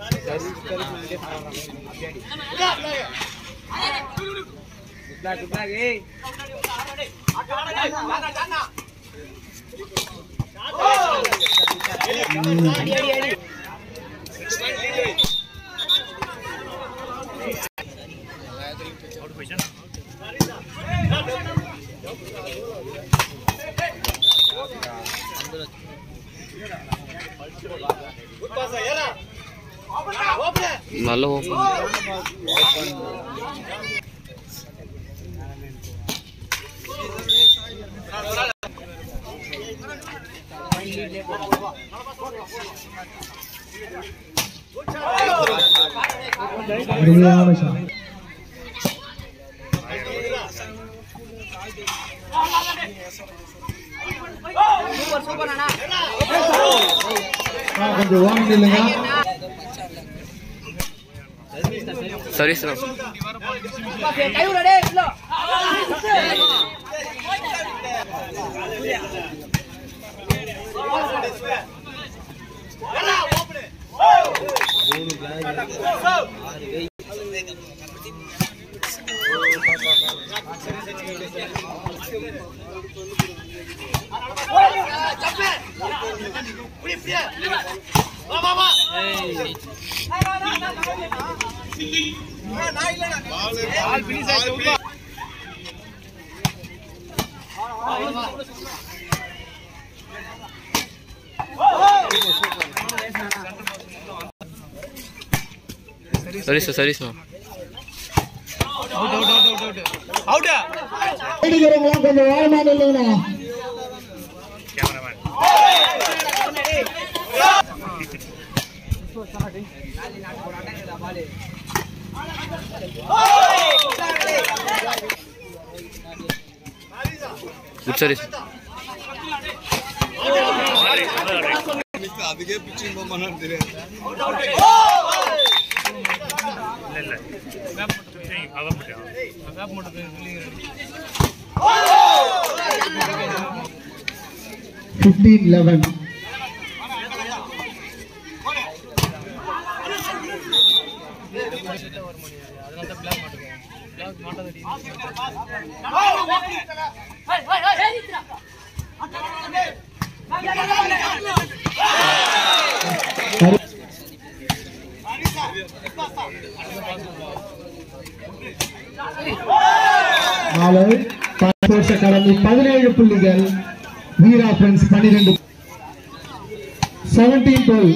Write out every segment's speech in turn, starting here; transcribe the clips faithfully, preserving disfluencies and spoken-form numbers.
நல்ல ஓபன் கொஞ்சம் ஓன் இல்லைங்க சரி சார் சரி சார் சரி சார் கொஞ்சம் வாழமான இல்லைங்கண்ணா சரி அதுக்கே பிச்சிங் போமான்னு தெரியாது fifteen eleven நாளை பத்து கடமை பதினேழு புள்ளிகள் வீரா ஃப்ரெண்ட்ஸ் பன்னிரண்டு செவன்டீன் டுவெல்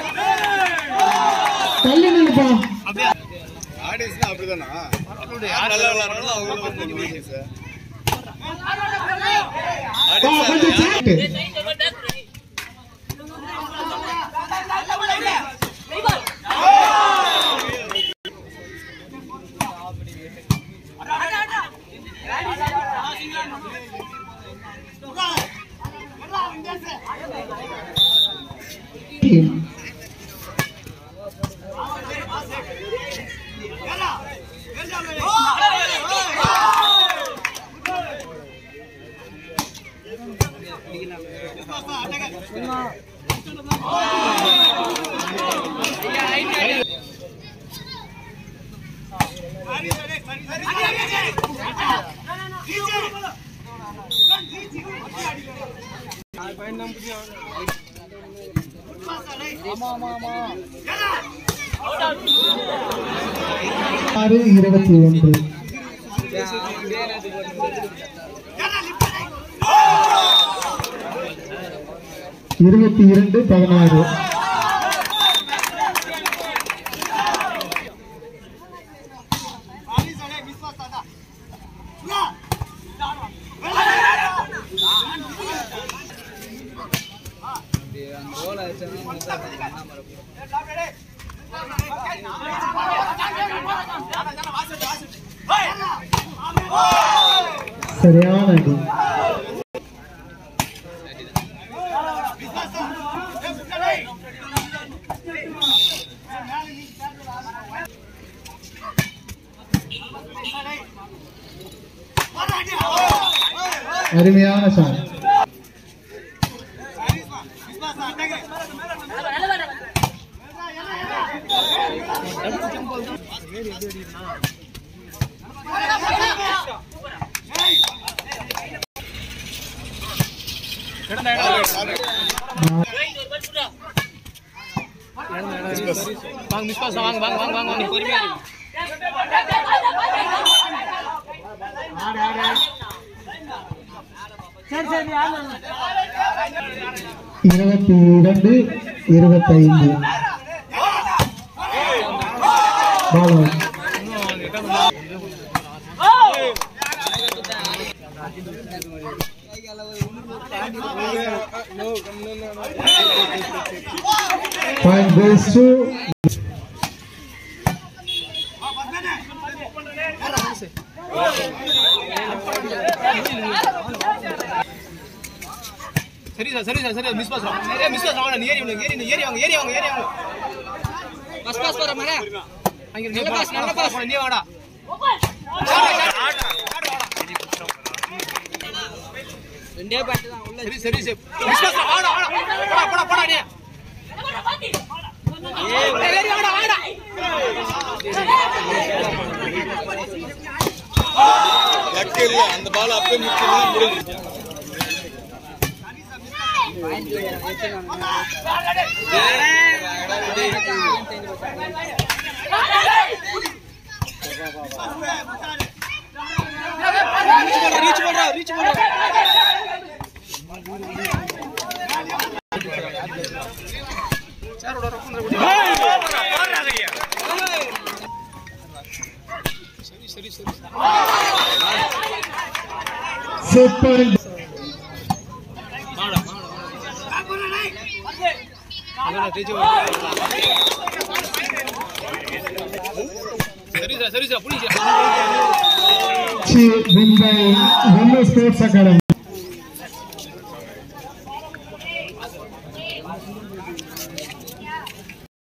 தள்ளி நில்லுப்பா ஆடியன்ஸ்னா அப்படிதானா நல்லா விளையாடுறாங்களோ அவங்க சார் கொஞ்சம் சாட் ஆறு இருபத்தி ஒன்று இருபத்தி இரண்டு பதினாறு சரியான அடி அருமையான சார் வாங்க மிஸ் பாஸ் வாங்க வாங்க வாங்க வாங்க நீ பொறுமையா சரி சரி இருபத்தி இரண்டு இருபத்தைந்து பால் point goes to சரி சார் சரி சார் சரி மிஸ் பாஸ் நிறைய மிஸ் பாஸ் வாங்க நீ ஏறி வாங்க ஏறி ஏறி வாங்க ஏறி வாங்க ஏறி வாங்க பஸ் பாஸ் போற மாரே அங்க நல்ல பாஸ் நல்ல பாஸ் நீ வாடா ரெண்டே பேட் தான் உள்ள சரி சரி மிஸ் பாஸ் வாடா வாடா போடா போடா நீ ஏய் ஏறி வாடா வாடா லக் இல்ல அந்த பால் அப்படியே நிக்குது முடிஞ்சு ரீச் பண்றா ரீச் பண்றா சாரோட ரப்பன் போடுறாங்கய்யா சரி சரி சரி super மாடா மாடா தேஜோ சரி சார் சரி சார் புடிங்க win by Vimla Sports Academy.